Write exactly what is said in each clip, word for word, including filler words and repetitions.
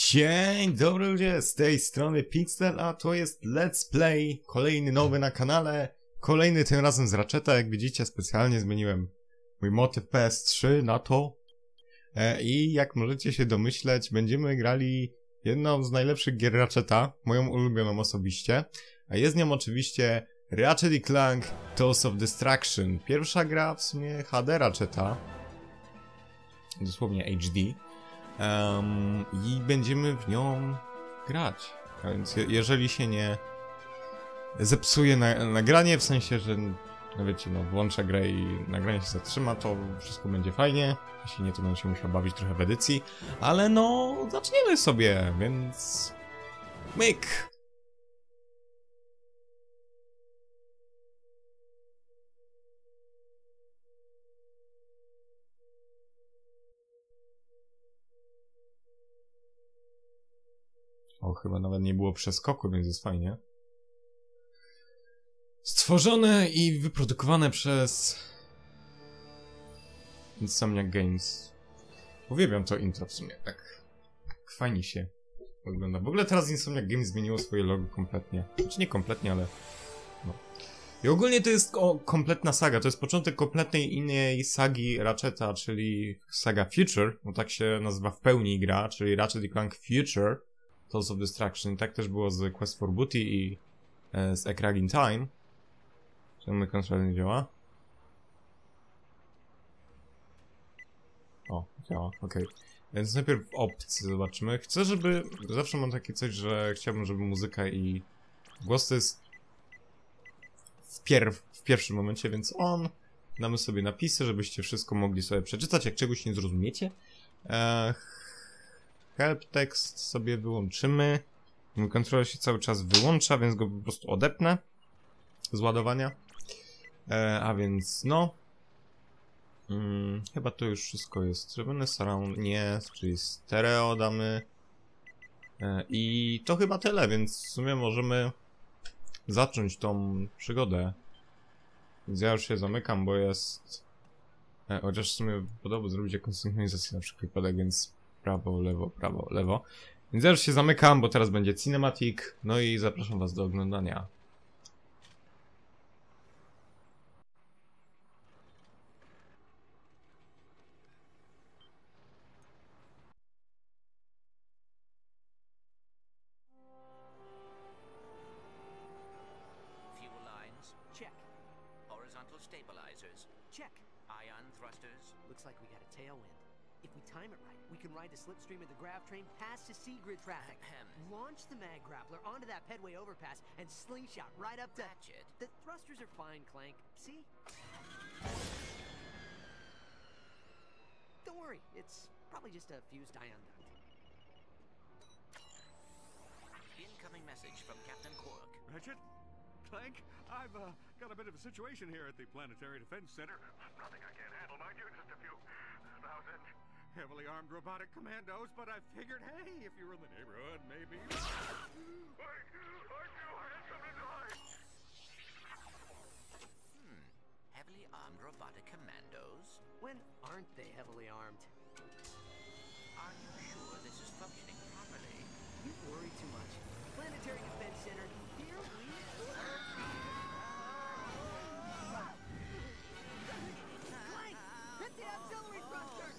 Dzień dobry ludzie, z tej strony Pixel, a to jest Let's Play, kolejny nowy na kanale, kolejny tym razem z Ratcheta. Jak widzicie, specjalnie zmieniłem mój motyw P S trzy na to e, i jak możecie się domyśleć, będziemy grali jedną z najlepszych gier Ratcheta, moją ulubioną osobiście, a jest nią oczywiście Ratchet and Clank Tales of Destruction, pierwsza gra w sumie H D Ratcheta, dosłownie H D. Um, I będziemy w nią grać. A więc je, jeżeli się nie zepsuje na, nagranie, w sensie, że no wiecie, no włączę grę i nagranie się zatrzyma, to wszystko będzie fajnie. Jeśli nie, to będę się musiał bawić trochę w edycji. Ale no, zaczniemy sobie, więc... myk! O, chyba nawet nie było przeskoku, więc jest fajnie. Stworzone i wyprodukowane przez Insomniac Games. Uwielbiam to intro w sumie, tak fajnie się wygląda. W ogóle teraz Insomniac Games zmieniło swoje logo kompletnie. Znaczy nie kompletnie, ale no. I ogólnie to jest o, kompletna saga. To jest początek kompletnej innej sagi Ratcheta, czyli saga Future, bo tak się nazywa w pełni gra, czyli Ratchet and Clank Future Tales of Destruction. Tak też było z Quest for Booty i e, z A Crack in Time. Czemu kontrola nie działa? O, działa, okej. Okay. Więc najpierw opcje zobaczymy. Chcę, żeby... Zawsze mam takie coś, że chciałbym, żeby muzyka i głos to jest w, pier... w pierwszym momencie, więc on. Damy sobie napisy, żebyście wszystko mogli sobie przeczytać, jak czegoś nie zrozumiecie. Eee... Help text sobie wyłączymy. Mój kontroler się cały czas wyłącza, więc go po prostu odepnę z ładowania. E, a więc no. Hmm, chyba to już wszystko jest zrobione. Surround nie, czyli stereo damy. E, I to chyba tyle, więc w sumie możemy zacząć tą przygodę. Więc ja już się zamykam, bo jest... E, chociaż w sumie podobno zrobić jakąś synchronizację na przykład wypadek, więc prawo, lewo, prawo, lewo. Więc ja już się zamykam, bo teraz będzie cinematic. No i zapraszam was do oglądania. Fuel lines, check. Horizontal stabilizers, check. Ion thrusters. Looks like we got a tailwind. If we time it right, we can ride the slipstream of the grav train past the Seagrid traffic. Ahem. Launch the mag grappler onto that pedway overpass and slingshot right up to... Ratchet. The thrusters are fine, Clank. See? Don't worry, it's probably just a fused ion duct. Incoming message from Captain Quark. Ratchet? Clank? I've uh, got a bit of a situation here at the Planetary Defense Center. Nothing I can't handle, mind you. Just a few thousand heavily armed robotic commandos, but I figured, hey, if you were in the neighborhood, maybe... Wait! I knew I had something to hide! Hmm. Heavily armed robotic commandos? When aren't they heavily armed? Are you sure this is functioning properly? You worry too much. Planetary Defense Center, here we Clank! Hit the auxiliary thruster!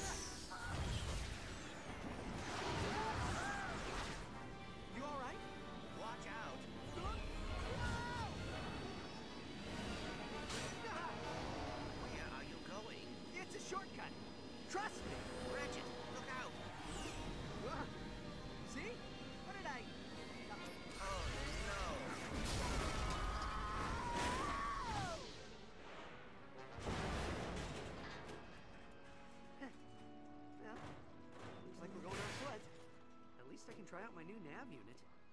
You alright? Watch out! Where are you going? It's a shortcut! Trust me! Ratchet, look out! See? What did I... Oh, no! Well, looks like we're going on foot. At least I can try out my new nav unit.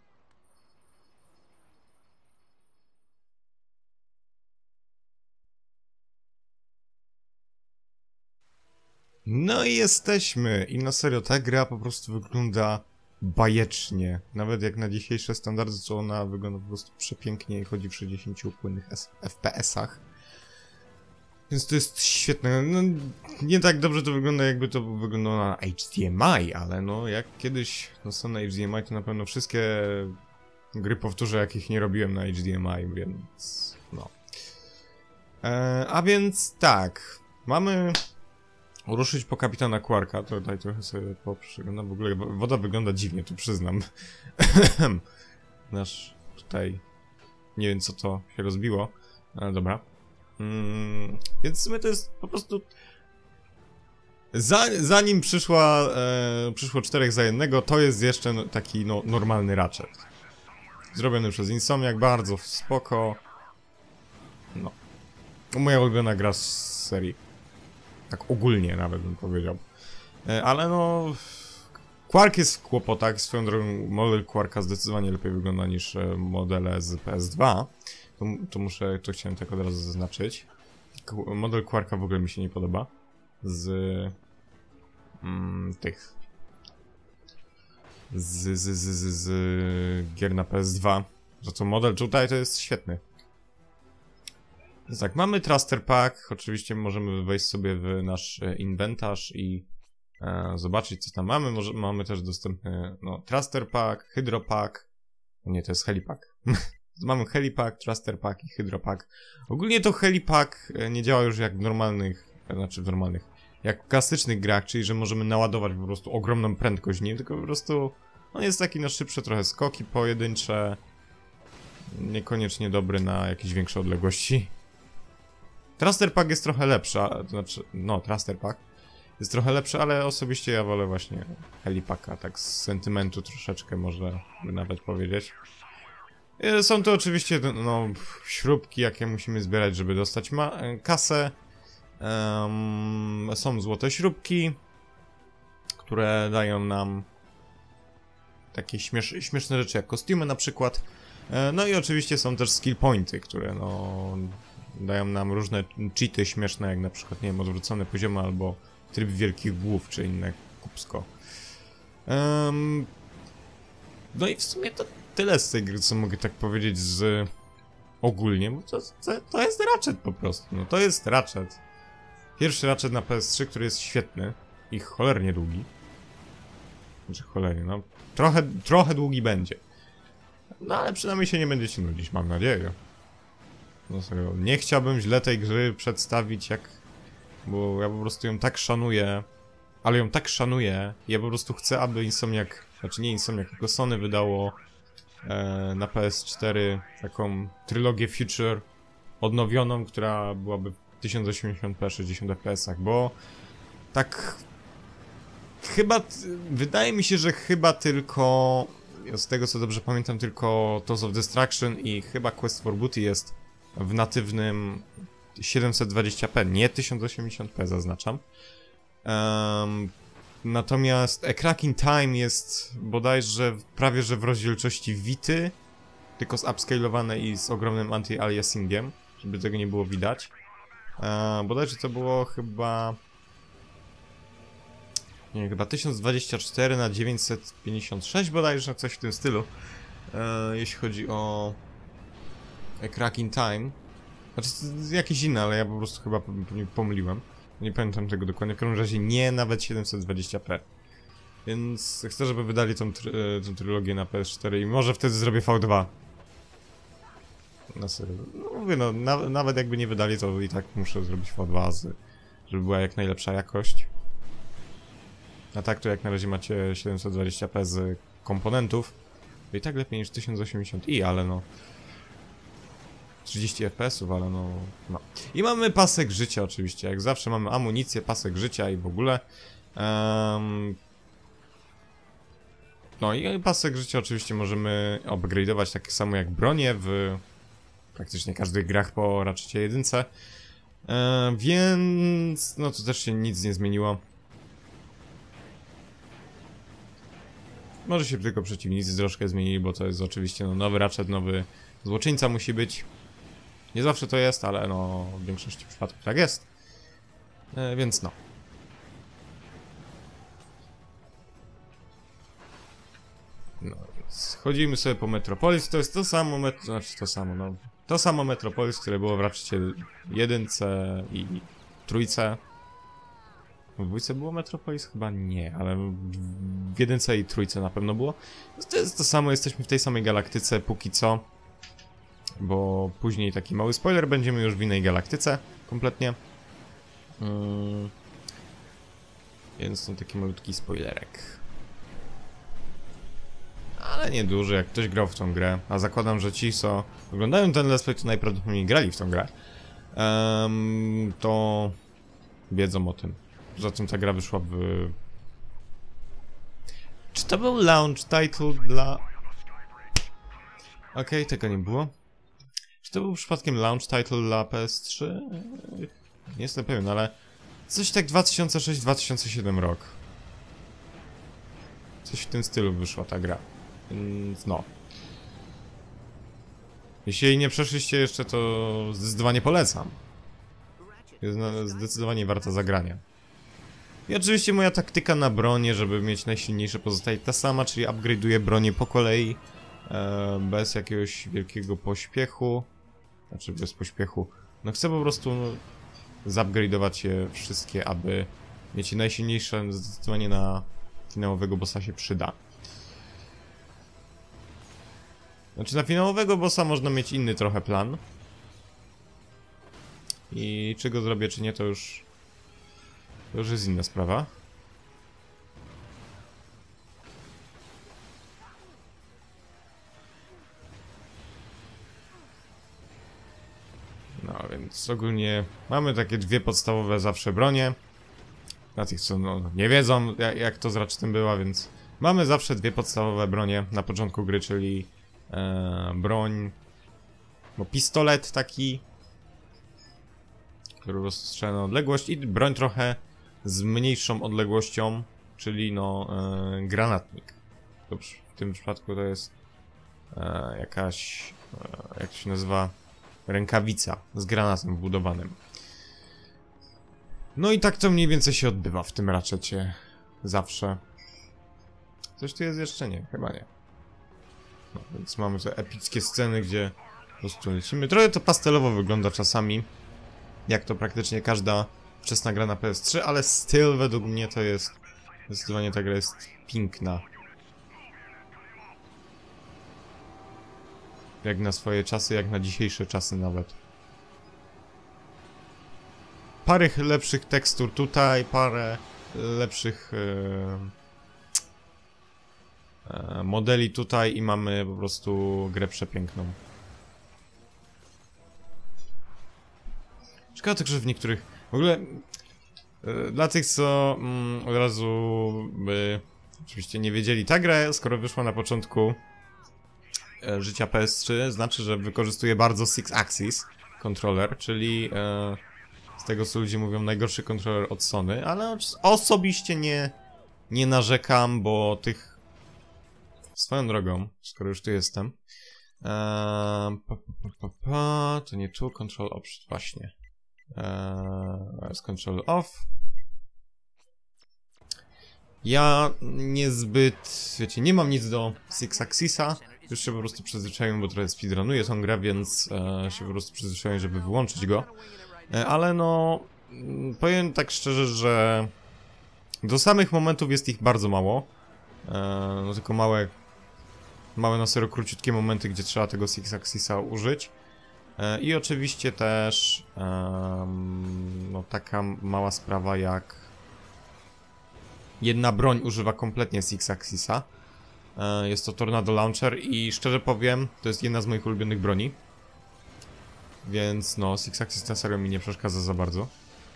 No i jesteśmy. I na serio, ta gra po prostu wygląda bajecznie. Nawet jak na dzisiejsze standardy, to ona wygląda po prostu przepięknie i chodzi w sześćdziesięciu płynnych F P S-ach. Więc to jest świetne. No, nie tak dobrze to wygląda, jakby to wyglądało na H D M I, ale no jak kiedyś dostanę H D M I, to na pewno wszystkie gry powtórzę, jakich nie robiłem na H D M I, więc no. E, a więc tak, mamy ruszyć po kapitana Quarka. Tutaj trochę sobie poprzyglądam. W ogóle woda wygląda dziwnie, tu przyznam. Nasz tutaj, nie wiem co to się rozbiło, ale dobra. Mm, więc w sumie to jest po prostu... Za, zanim przyszła, e, przyszło czterech za jednego, to jest jeszcze no, taki no, normalny Ratchet. Zrobiony przez Insomniac, bardzo spoko. No. Moja ulubiona gra z serii. Tak ogólnie nawet bym powiedział. E, ale no... Quark jest w kłopotach. Swoją drogą model Quarka zdecydowanie lepiej wygląda niż e, modele z P S dwa. To, to muszę, to chciałem tak od razu zaznaczyć. Model Quarka w ogóle mi się nie podoba. Z mm, tych z, z, z, z, z gier na P S dwa. Za co model tutaj to jest świetny. Więc tak, mamy Thruster Pack. Oczywiście możemy wejść sobie w nasz inwentarz i e, zobaczyć co tam mamy. Może, mamy też dostępny no, Thruster Pack, Hydro Pack. Nie, to jest Helipack. Mamy Helipack, Thruster Pack i Hydro Pack. Ogólnie to Helipack nie działa już jak w normalnych, znaczy w normalnych, jak w klasycznych grach, czyli że możemy naładować po prostu ogromną prędkość nim, tylko po prostu on jest taki na szybsze trochę skoki pojedyncze, niekoniecznie dobry na jakieś większe odległości. Thruster Pack jest trochę lepszy, to znaczy, no Thruster Pack jest trochę lepszy, ale osobiście ja wolę właśnie Helipacka, tak z sentymentu troszeczkę można by nawet powiedzieć. Są to oczywiście no, śrubki, jakie musimy zbierać, żeby dostać ma kasę. Um, są złote śrubki, które dają nam takie śmiesz śmieszne rzeczy jak kostiumy na przykład. E, no i oczywiście są też skill pointy, które no, dają nam różne cheaty śmieszne, jak na przykład, nie wiem, odwrócone poziomy albo tryb wielkich głów, czy inne kupsko. Um, no i w sumie to tyle z tej gry, co mogę tak powiedzieć z ogólnie, bo to, to, to jest Ratchet po prostu, no to jest Ratchet. Pierwszy Ratchet na P S trzy, który jest świetny i cholernie długi. Znaczy cholernie, no trochę, trochę długi będzie. No ale przynajmniej się nie będziecie nudzić, mam nadzieję. No serio, nie chciałbym źle tej gry przedstawić jak... Bo ja po prostu ją tak szanuję, ale ją tak szanuję, ja po prostu chcę, aby Insomniac, znaczy nie Insomniac, tylko Sony wydało na P S cztery taką trylogię Future odnowioną, która byłaby w tysiąc osiemdziesiąt p sześćdziesiąt F P S-ach, bo tak chyba, wydaje mi się, że chyba tylko, z tego co dobrze pamiętam, tylko Toss of Destruction i chyba Quest for Booty jest w natywnym siedemset dwadzieścia p, nie tysiąc osiemdziesiąt p zaznaczam. Um, Natomiast A Crack in Time jest bodajże prawie że w rozdzielczości Vity, tylko zupscalowane i z ogromnym anti-aliasingiem, żeby tego nie było widać. Eee, bodajże to było chyba... Nie wiem, chyba tysiąc dwadzieścia cztery na dziewięćset pięćdziesiąt sześć bodajże, coś w tym stylu. Eee, jeśli chodzi o A Crack in Time. Znaczy jakieś inne, ale ja po prostu chyba pomyliłem. Nie pamiętam tego dokładnie, w każdym razie nie nawet siedemset dwadzieścia p. Więc chcę, żeby wydali tą, try tą trylogię na P S cztery i może wtedy zrobię V dwa. Na serio. No mówię, no na nawet jakby nie wydali, to i tak muszę zrobić V dwa, z, żeby była jak najlepsza jakość. A tak to jak na razie macie siedemset dwadzieścia p z komponentów. To i tak lepiej niż tysiąc osiemdziesiąt i, ale no... trzydzieści F P S ów, ale no, no... I mamy pasek życia oczywiście, jak zawsze mamy amunicję, pasek życia i w ogóle. Um... No i pasek życia oczywiście możemy upgrade'ować tak samo jak bronię w praktycznie każdych grach po Ratchetie jedynce. Um, więc no to też się nic nie zmieniło. Może się tylko przeciwnicy troszkę zmienili, bo to jest oczywiście no, nowy Ratchet, nowy złoczyńca musi być. Nie zawsze to jest, ale no w większości przypadków tak jest. E, więc no. No, więc chodzimy sobie po Metropolis, to jest to samo, met znaczy to samo, no. To samo Metropolis, które było w Ratchetie jedynce i trójce. W dwójce było Metropolis? Chyba nie, ale w jedynce i trójce na pewno było. To jest to samo, jesteśmy w tej samej galaktyce póki co. Bo później taki mały spoiler, będziemy już w innej galaktyce kompletnie. Hmm. Więc to taki malutki spoilerek. Ale nieduży, jak ktoś grał w tą grę. A zakładam, że ci, co oglądają ten let's play, to najprawdopodobniej grali w tą grę. Um, to wiedzą o tym. Poza tym ta gra wyszła w... Czy to był launch title dla... Okej, okay, tego nie było. Czy to był przypadkiem launch title dla P S trzy? Nie jestem pewien, ale... Coś tak dwa tysiące szósty dwa tysiące siódmy rok. Coś w tym stylu wyszła ta gra. Więc no. Jeśli jej nie przeszliście jeszcze, to zdecydowanie polecam. Jest zdecydowanie warta zagrania. I oczywiście moja taktyka na bronię, żeby mieć najsilniejsze, pozostaje ta sama, czyli upgrade'uję bronię po kolei. E, bez jakiegoś wielkiego pośpiechu. Znaczy bez pośpiechu. No chcę po prostu no, zupgrade'ować je wszystkie, aby mieć je najsilniejsze. Zdecydowanie na finałowego bossa się przyda. Znaczy na finałowego bossa można mieć inny trochę plan. I czy go zrobię, czy nie, to już... To już jest inna sprawa. No więc ogólnie mamy takie dwie podstawowe zawsze bronie. Dla tych, co no, nie wiedzą, jak, jak to z Ratchetem była, więc... Mamy zawsze dwie podstawowe bronie na początku gry, czyli... E, broń... Bo pistolet taki... który po prostu strzela na odległość i broń trochę z mniejszą odległością, czyli no e, granatnik. Dobrze, w tym przypadku to jest e, jakaś, e, jak to się nazywa, rękawica z granatem wbudowanym. No i tak to mniej więcej się odbywa w tym Ratchetie zawsze. Coś tu jest jeszcze? Nie, chyba nie. No, więc mamy te epickie sceny, gdzie po prostu lecimy. Trochę to pastelowo wygląda czasami, jak to praktycznie każda wczesna gra na P S trzy, ale styl według mnie to jest... Zdecydowanie ta gra jest piękna. Jak na swoje czasy, jak na dzisiejsze czasy nawet. Parę lepszych tekstur tutaj, parę lepszych e, e, modeli tutaj i mamy po prostu grę przepiękną. Szkoda tylko, że w niektórych... W ogóle... Yy, dla tych, co mm, od razu by oczywiście nie wiedzieli, ta gra, skoro wyszła na początku e, życia P S trzy, znaczy, że wykorzystuje bardzo Six Axis controller, czyli e, z tego, co ludzie mówią, najgorszy kontroler od Sony, ale osobiście nie, nie narzekam, bo tych... Swoją drogą, skoro już tu jestem... E, pa, pa, pa, pa, to nie tu, control option, właśnie. Eee, z control off. Ja niezbyt, wiecie, nie mam nic do Six Axisa. Już się po prostu przyzwyczaiłem, bo trochę speedrunuję tą grę, więc e, się po prostu przyzwyczaiłem, żeby wyłączyć go. E, ale no, powiem tak szczerze, że do samych momentów jest ich bardzo mało. E, no tylko małe, małe na serio króciutkie momenty, gdzie trzeba tego Six Axisa użyć. I oczywiście też um, no, taka mała sprawa jak jedna broń używa kompletnie Six Axisa. E, jest to Tornado Launcher i szczerze powiem, to jest jedna z moich ulubionych broni. Więc no, Six Axis na serio mi nie przeszkadza za bardzo.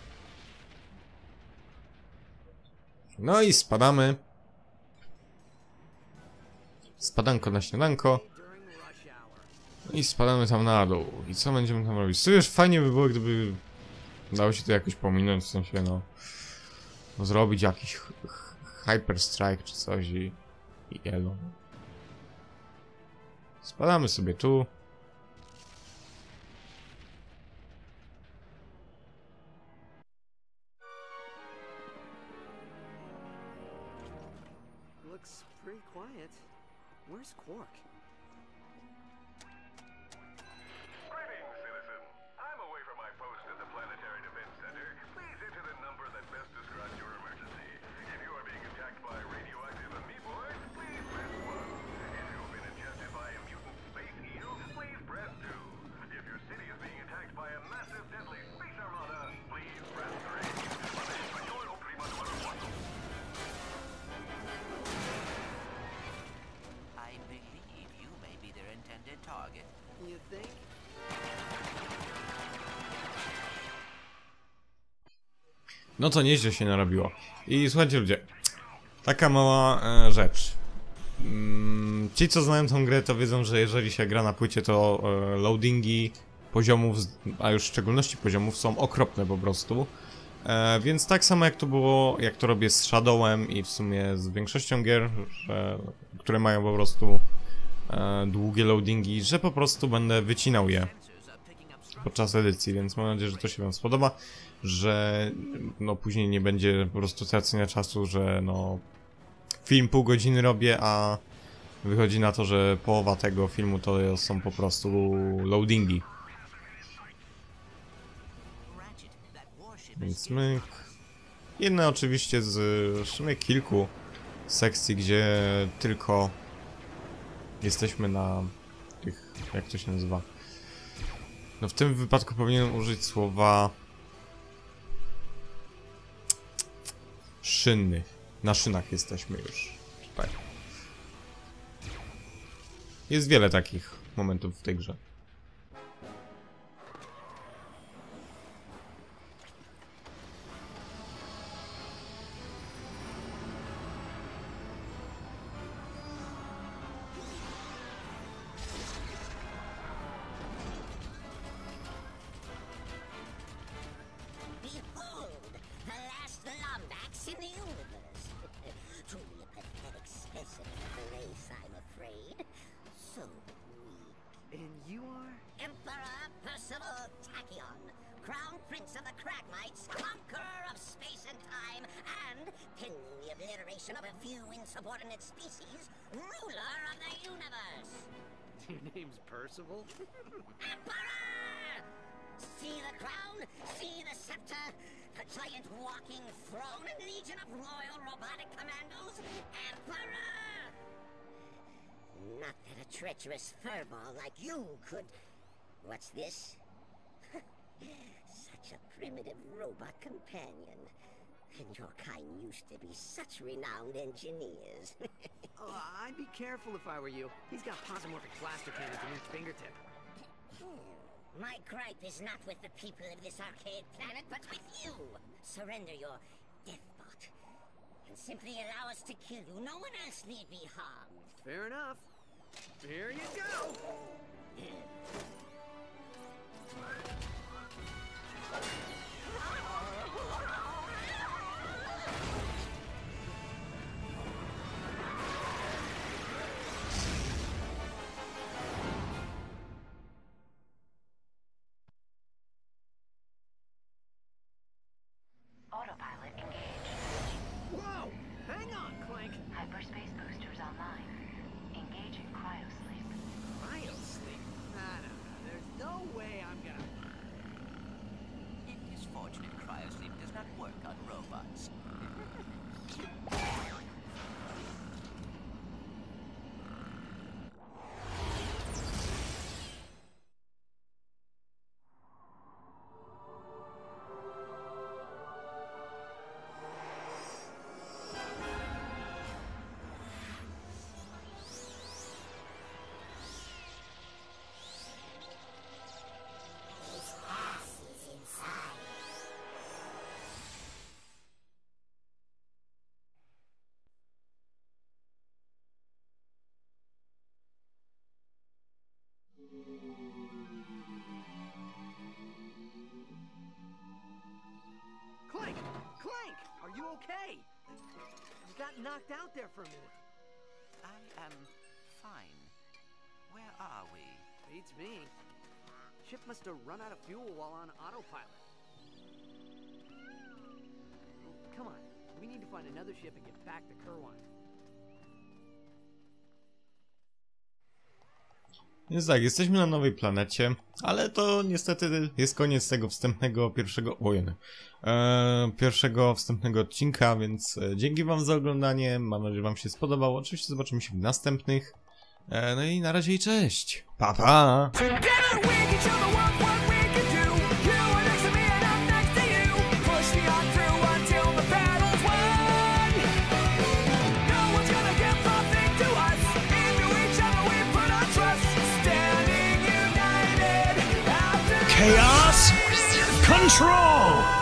No i spadamy. Spadanko na śniadanko. I spadamy tam na dół. I co będziemy tam robić? Co już fajnie by było, gdyby dało się to jakoś pominąć, w sensie no... no zrobić jakiś Hyper Strike czy coś i... i elo. Spadamy sobie tu. Looks pretty quiet. Where's Quark? No to nieźle się narobiło. I słuchajcie ludzie, taka mała e, rzecz. Mm, ci co znają tą grę to wiedzą, że jeżeli się gra na płycie to e, loadingi poziomów, a już w szczególności poziomów są okropne po prostu. E, więc tak samo jak to było, jak to robię z Shadowem i w sumie z większością gier, że, które mają po prostu e, długie loadingi, że po prostu będę wycinał je podczas edycji, więc mam nadzieję, że to się wam spodoba, że no później nie będzie po prostu tracenia czasu, że no film pół godziny robię, a wychodzi na to, że połowa tego filmu to są po prostu loadingi. Więc my... Jedne oczywiście z w sumie kilku sekcji, gdzie tylko jesteśmy na tych... jak to się nazywa? No w tym wypadku powinienem użyć słowa... szynnych. Na szynach jesteśmy już. Tak. Jest wiele takich momentów w tej grze. Of a few insubordinate species, ruler of the universe. Your name's Percival? Emperor! See the crown, see the scepter, the giant walking throne and legion of royal robotic commandos. Emperor! Not that a treacherous furball like you could... What's this? Such a primitive robot companion. And your kind used to be such renowned engineers. Oh, I'd be careful if I were you. He's got posomorphic blaster cannons in each fingertip. My gripe is not with the people of this arcade planet, but with you. Surrender your deathbot, and simply allow us to kill you. No one else need be harmed. Fair enough. Here you go! Autopilot engaged. Whoa! Hang on, Clank! Hyperspace boosters online. Engaging cryosleep. Cryosleep? Nah, no, no. There's no way I'm gonna... It is fortunate cryosleep does not work on robots. Clank! Clank! Are you okay? You got knocked out there for a minute. I am fine. Where are we? Beats me. Ship must have run out of fuel while on autopilot. Oh, come on. We need to find another ship and get back to Kerwine. Więc tak, jesteśmy na nowej planecie, ale to niestety jest koniec tego wstępnego pierwszego... Ojej, e, pierwszego wstępnego odcinka, więc e, dzięki wam za oglądanie, mam nadzieję, że wam się spodobało. Oczywiście zobaczymy się w następnych. E, no i na razie i cześć! Pa, pa! Chaos Control!